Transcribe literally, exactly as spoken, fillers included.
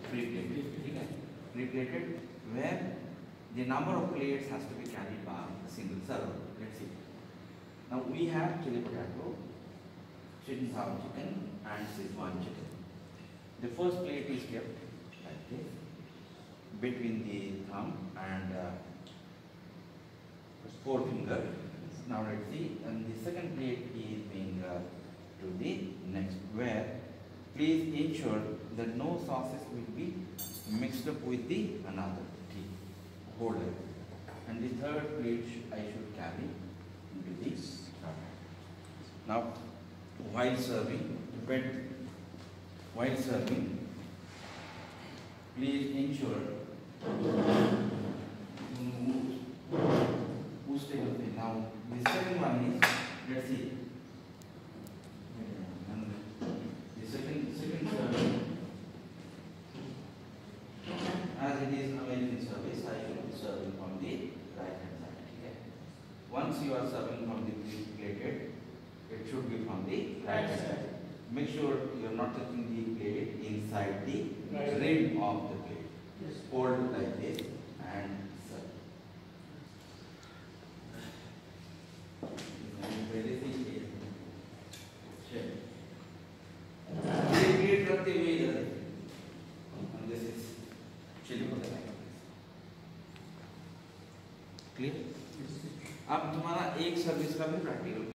pre-plated, ठीक है? Pre-plated where the number of plates has to be carried by a single server. Let's see. Now we have chili potato, sweet and sour chicken, and Szechuan chicken. The first plate is kept like this between the thumb and uh, forefinger. Now let's see, and the second plate is being uh, to the next, where please ensure that no sauces will be mixed up with the another tea holder. And the third plate I should carry into this. Now, while serving, but while serving, please ensure who's taking it. Now, the second one is, let's see. And the second, second serving, as it is American service, I should be serving from the right hand side. Okay? Once you are serving from the plated, it should be from the right side. Make sure you are not touching the plate inside the right rim of the plate. Yes. Hold like this and serve. This is chili potato. Clear? अब तुम्हारा एक service का भी practical